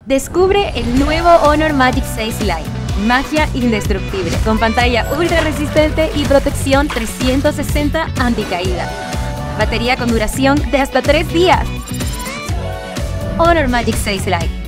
Descubre el nuevo Honor Magic 6 Lite. Magia indestructible, con pantalla ultra resistente y protección 360 anticaída. Batería con duración de hasta 3 días. Honor Magic 6 Lite.